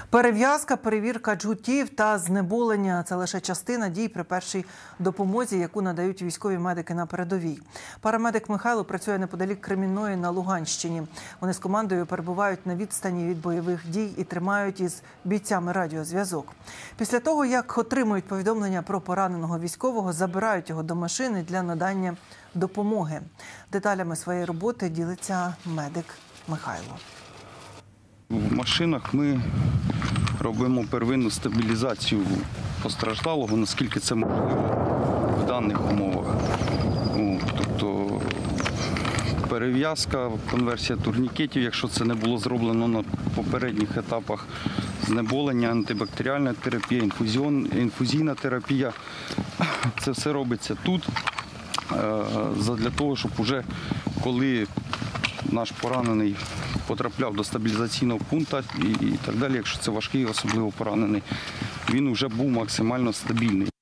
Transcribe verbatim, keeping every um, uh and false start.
Перев'язка, перевірка джгутів та знеболення – це лише частина дій при першій допомозі, яку надають військові медики на передовій. Парамедик Михайло працює неподалік Кремінної на Луганщині. Вони з командою перебувають на відстані від бойових дій і тримають із бійцями радіозв'язок. Після того, як отримують повідомлення про пораненого військового, забирають його до машини для надання допомоги. Деталями своєї роботи ділиться медик Михайло. В машинах ми робимо первинну стабілізацію постраждалого, наскільки це можливо в даних умовах. Тобто перев'язка, конверсія турнікетів, якщо це не було зроблено на попередніх етапах, знеболення, антибактеріальна терапія, інфузійна терапія. Це все робиться тут, для того, щоб уже коли наш поранений потрапляв до стабілізаційного пункту і так далі, якщо це важкий, особливо поранений, він вже був максимально стабільний.